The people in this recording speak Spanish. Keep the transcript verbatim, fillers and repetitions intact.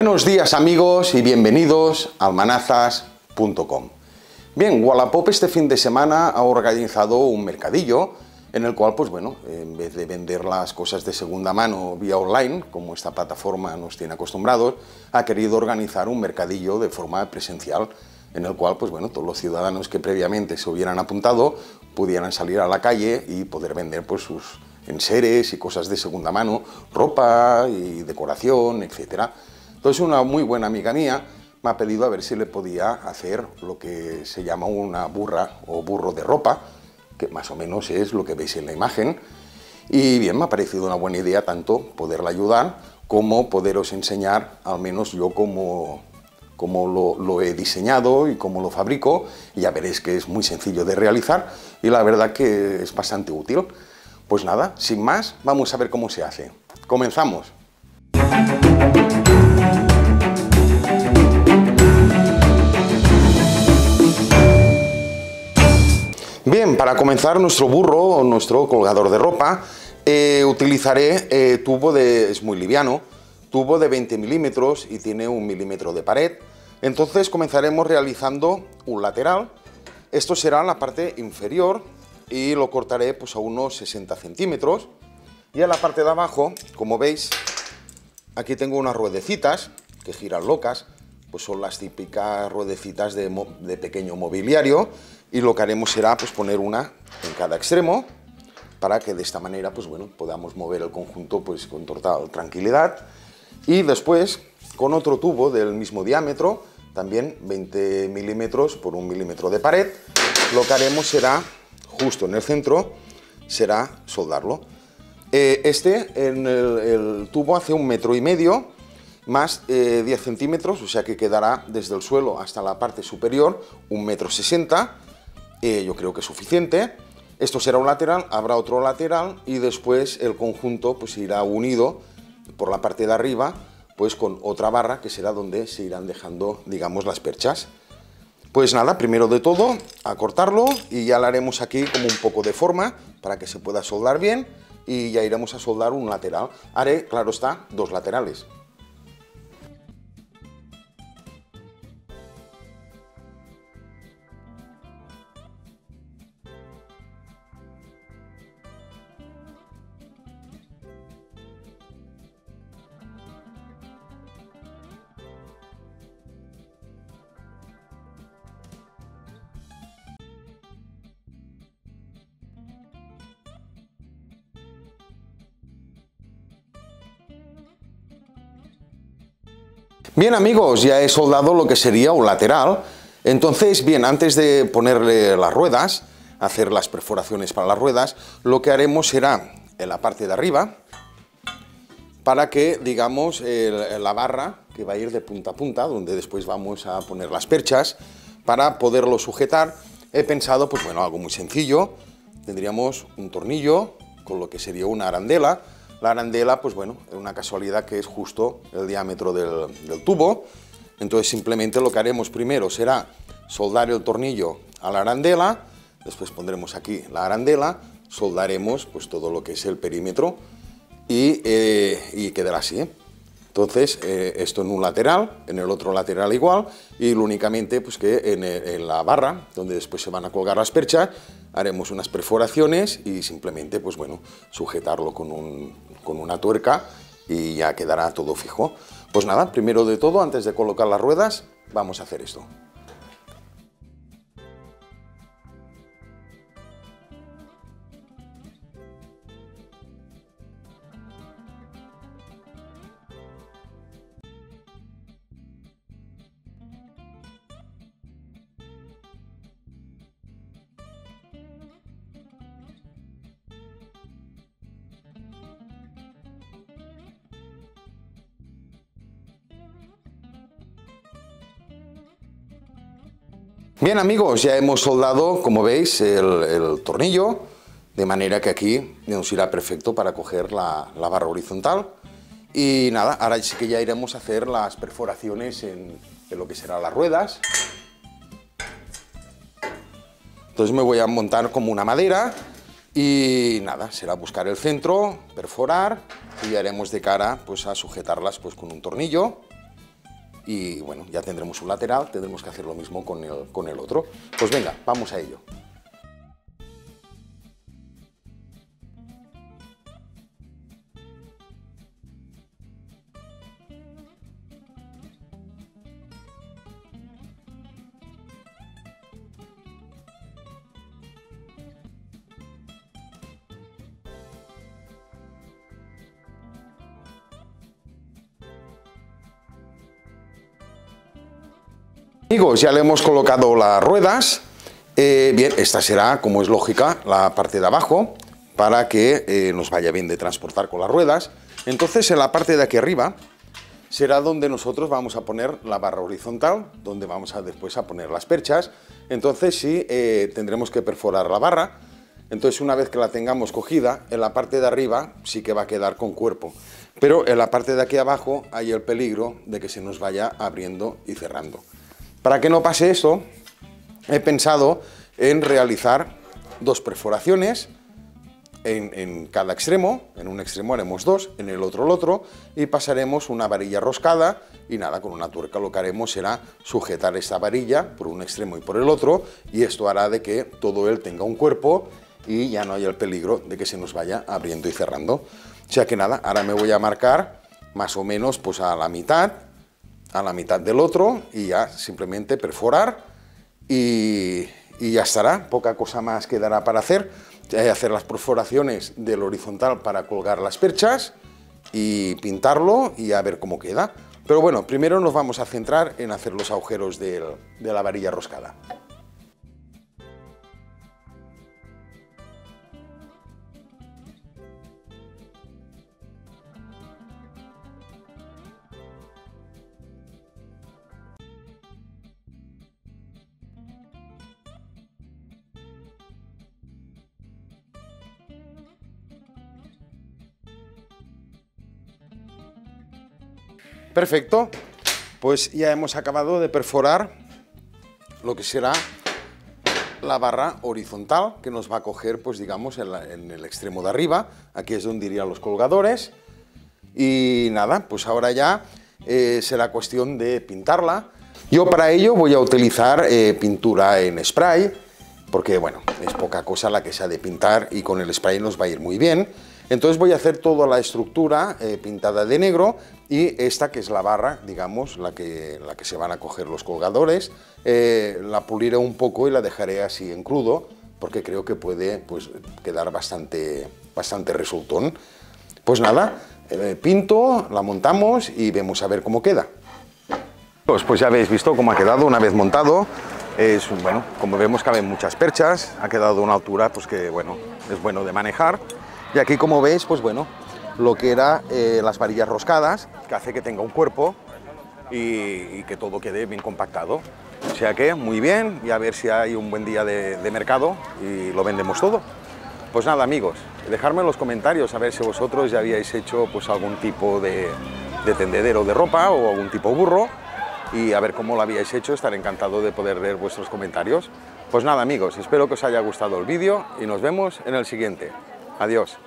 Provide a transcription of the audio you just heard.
Buenos días amigos y bienvenidos a almanazas punto com. Bien, Wallapop este fin de semana ha organizado un mercadillo en el cual, pues bueno, en vez de vender las cosas de segunda mano vía online, como esta plataforma nos tiene acostumbrados, ha querido organizar un mercadillo de forma presencial, en el cual, pues bueno, todos los ciudadanos que previamente se hubieran apuntado pudieran salir a la calle y poder vender pues sus enseres y cosas de segunda mano, ropa y decoración, etcétera. Entonces una muy buena amiga mía me ha pedido a ver si le podía hacer lo que se llama una burra o burro de ropa, que más o menos es lo que veis en la imagen. Y bien, me ha parecido una buena idea tanto poderla ayudar como poderos enseñar, al menos yo como, como lo, lo he diseñado y cómo lo fabrico. Y ya veréis que es muy sencillo de realizar y la verdad que es bastante útil. Pues nada, sin más, vamos a ver cómo se hace. ¡Comenzamos! Bien, para comenzar nuestro burro o nuestro colgador de ropa, eh, utilizaré eh, tubo de, es muy liviano, tubo de veinte milímetros y tiene un milímetro de pared. Entonces comenzaremos realizando un lateral. Esto será la parte inferior y lo cortaré pues a unos sesenta centímetros. Y a la parte de abajo, como veis, aquí tengo unas ruedecitas que giran locas, pues son las típicas ruedecitas de, de pequeño mobiliario. Y lo que haremos será pues poner una en cada extremo para que de esta manera pues bueno podamos mover el conjunto pues con total tranquilidad. Y después con otro tubo del mismo diámetro, también veinte milímetros por un milímetro de pared, lo que haremos será justo en el centro será soldarlo. Eh, este en el, el tubo hace un metro y medio más eh, diez centímetros, o sea que quedará desde el suelo hasta la parte superior un metro sesenta. Eh, yo creo que es suficiente. Esto será un lateral, habrá otro lateral y después el conjunto pues irá unido por la parte de arriba pues con otra barra que será donde se irán dejando, digamos, las perchas. Pues nada, primero de todo a cortarlo y ya le haremos aquí como un poco de forma para que se pueda soldar bien y ya iremos a soldar un lateral. Haré, claro está, dos laterales. Bien amigos, ya he soldado lo que sería un lateral. Entonces, bien, antes de ponerle las ruedas, hacer las perforaciones para las ruedas, lo que haremos será en la parte de arriba, para que, digamos, el, la barra que va a ir de punta a punta, donde después vamos a poner las perchas, para poderlo sujetar, he pensado, pues bueno, algo muy sencillo. Tendríamos un tornillo con lo que sería una arandela. La arandela, pues bueno, es una casualidad que es justo el diámetro del, del tubo. Entonces simplemente lo que haremos primero será soldar el tornillo a la arandela, después pondremos aquí la arandela, soldaremos pues todo lo que es el perímetro y, eh, y quedará así. Entonces eh, esto en un lateral, en el otro lateral igual, y únicamente pues que en, en la barra, donde después se van a colgar las perchas, haremos unas perforaciones y simplemente pues bueno, sujetarlo con, un, con una tuerca y ya quedará todo fijo. Pues nada, primero de todo, antes de colocar las ruedas, vamos a hacer esto. Bien amigos, ya hemos soldado, como veis, el, el tornillo, de manera que aquí nos irá perfecto para coger la, la barra horizontal. Y nada, ahora sí que ya iremos a hacer las perforaciones en, en lo que serán las ruedas. Entonces me voy a montar como una madera y nada, será buscar el centro, perforar y haremos de cara pues a sujetarlas pues con un tornillo. y bueno, ya tendremos un lateral, tendremos que hacer lo mismo con el, con el otro. Pues venga, vamos a ello. Amigos, ya le hemos colocado las ruedas. Eh, bien, esta será, como es lógica, la parte de abajo, para que eh, nos vaya bien de transportar con las ruedas. Entonces, en la parte de aquí arriba será donde nosotros vamos a poner la barra horizontal, donde vamos a después a poner las perchas. Entonces sí, eh, tendremos que perforar la barra. Entonces, una vez que la tengamos cogida, en la parte de arriba sí que va a quedar con cuerpo. Pero en la parte de aquí abajo hay el peligro de que se nos vaya abriendo y cerrando. Para que no pase eso, he pensado en realizar dos perforaciones en, en cada extremo. En un extremo haremos dos, en el otro el otro, y pasaremos una varilla roscada y nada, con una tuerca lo que haremos será sujetar esta varilla por un extremo y por el otro, y esto hará de que todo él tenga un cuerpo y ya no haya el peligro de que se nos vaya abriendo y cerrando. O sea que nada, ahora me voy a marcar más o menos pues a la mitad, a la mitad del otro, y ya simplemente perforar y, y ya estará. Poca cosa más quedará para hacer. Hacer las perforaciones del horizontal para colgar las perchas y pintarlo y a ver cómo queda. Pero bueno, primero nos vamos a centrar en hacer los agujeros del, de la varilla roscada. Perfecto, pues ya hemos acabado de perforar lo que será la barra horizontal que nos va a coger, pues digamos, en, la, en el extremo de arriba. Aquí es donde irían los colgadores. Y nada, pues ahora ya eh, será cuestión de pintarla. Yo para ello voy a utilizar eh, pintura en spray, porque bueno, es poca cosa la que se ha de pintar y con el spray nos va a ir muy bien. Entonces voy a hacer toda la estructura eh, pintada de negro, y esta que es la barra, digamos, la que, la que se van a coger los colgadores, eh, la puliré un poco y la dejaré así en crudo, porque creo que puede pues, quedar bastante, bastante resultón. Pues nada, eh, pinto, la montamos y vemos a ver cómo queda. Pues, pues ya habéis visto cómo ha quedado una vez montado. Es, bueno, como vemos caben muchas perchas, ha quedado a una altura pues que bueno, es bueno de manejar. Y aquí, como veis, pues bueno, lo que era eh, las varillas roscadas, que hace que tenga un cuerpo y, y que todo quede bien compactado. O sea que, muy bien, y a ver si hay un buen día de, de mercado y lo vendemos todo. Pues nada, amigos, dejadme en los comentarios a ver si vosotros ya habíais hecho pues algún tipo de, de tendedero de ropa o algún tipo burro, y a ver cómo lo habíais hecho. Estaré encantado de poder leer vuestros comentarios. Pues nada, amigos, espero que os haya gustado el vídeo y nos vemos en el siguiente. Adiós.